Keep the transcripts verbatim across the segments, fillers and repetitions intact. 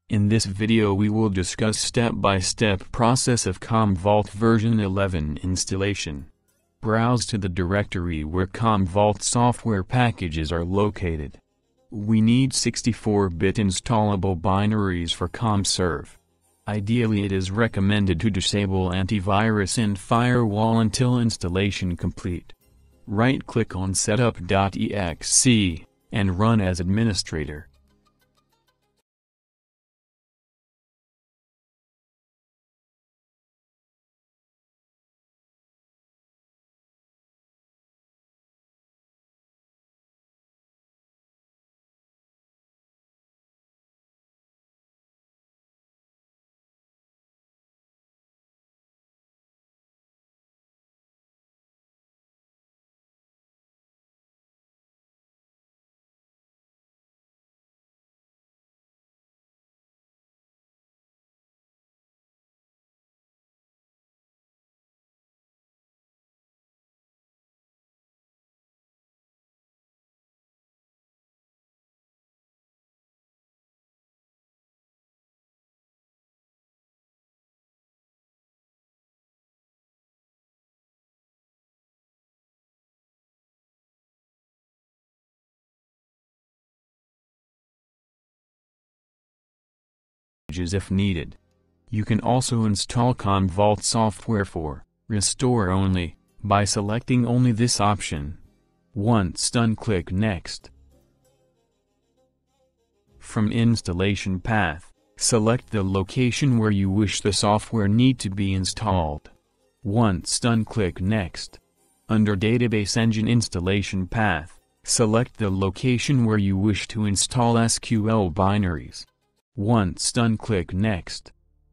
In this video we will discuss step-by-step process of CommVault version eleven installation. Browse to the directory where CommVault software packages are located. We need sixty-four bit installable binaries for CommServe. Ideally it is recommended to disable antivirus and firewall until installation complete. Right-click on setup.exe, and run as administrator. If needed. You can also install CommVault software for restore only by selecting only this option. Once done, click Next. From installation path, select the location where you wish the software need to be installed. Once done, click Next. Under Database Engine installation path, select the location where you wish to install S Q L binaries. Once done, click Next.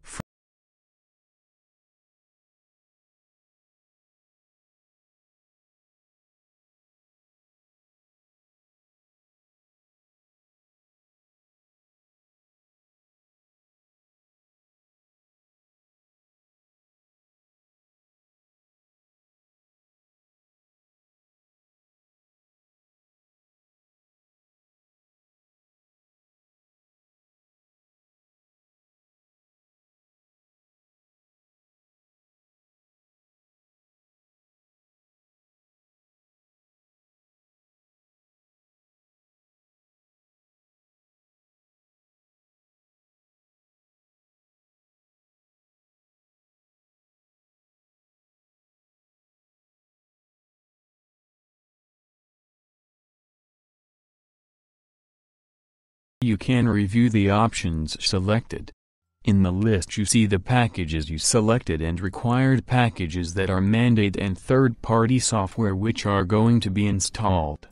You can review the options selected. In the list you see the packages you selected and required packages that are mandate and third-party software which are going to be installed.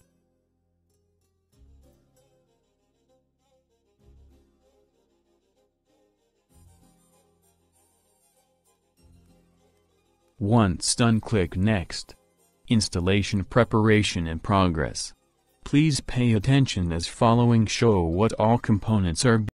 Once done, click Next. Installation preparation in progress. Please pay attention as following show what all components are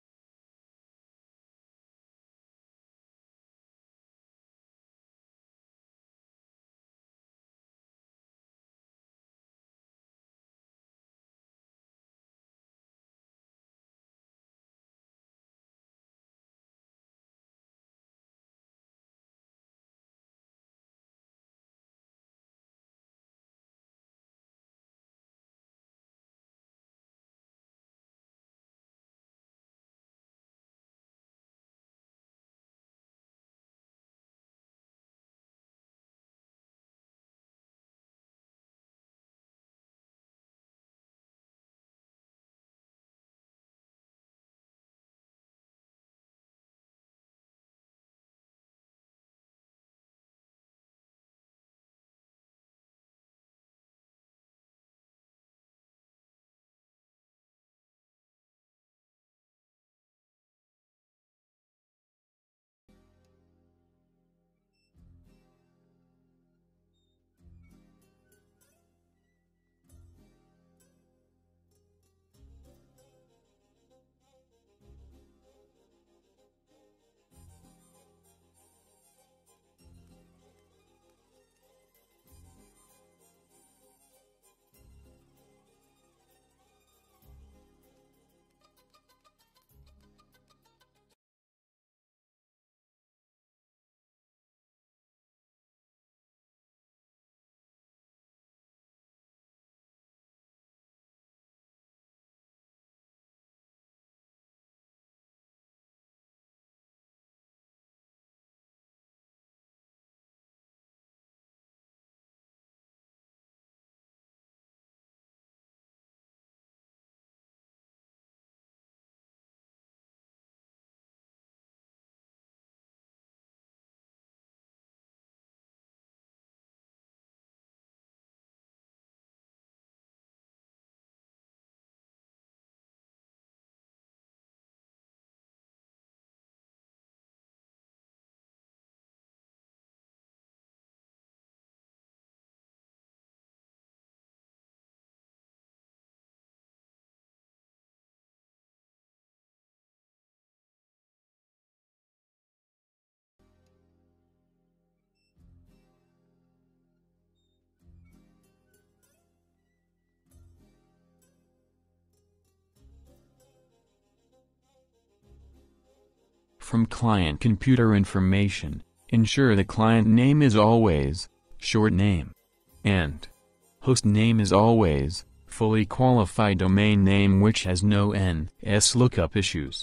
From client computer information, ensure the client name is always short name, and host name is always fully qualified domain name which has no N S lookup issues.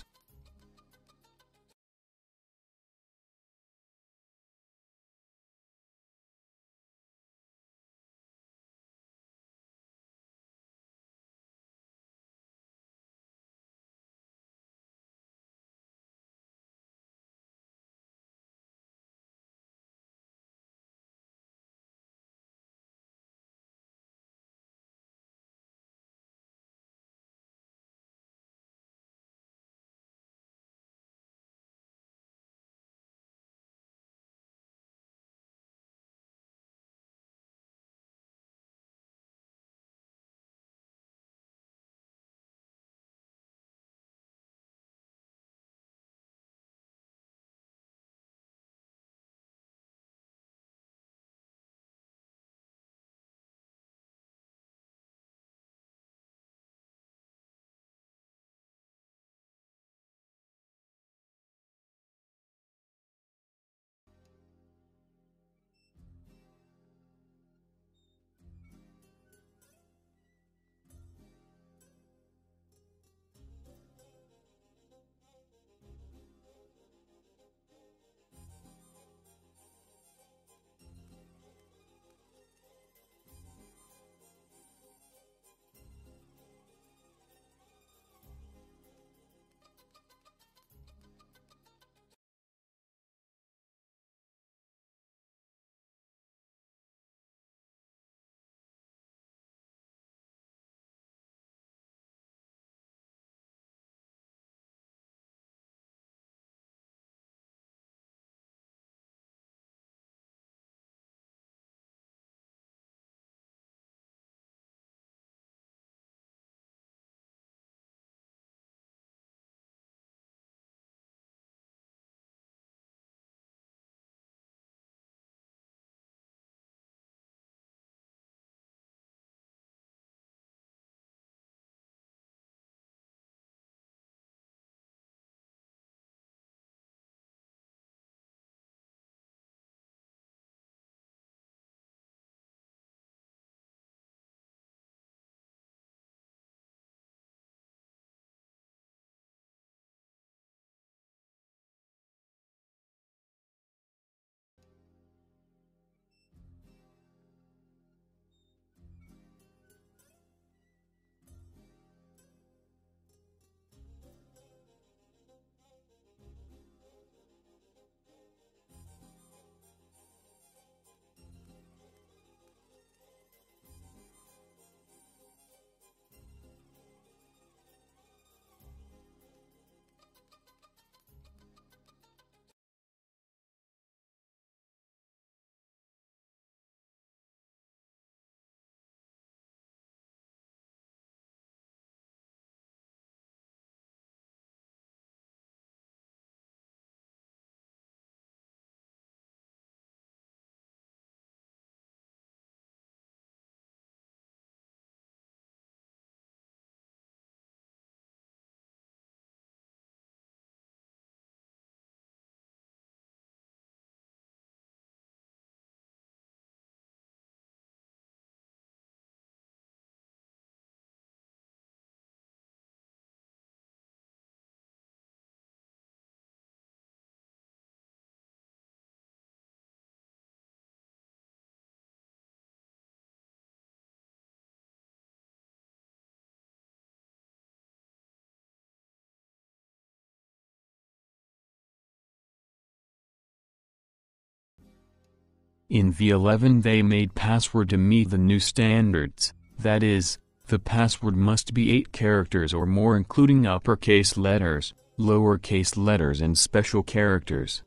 In V eleven they made password to meet the new standards, that is, the password must be eight characters or more including uppercase letters, lowercase letters and special characters.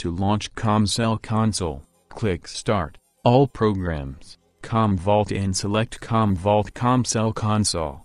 To launch CommCell console, click Start, All Programs, CommVault and select CommVault CommCell console.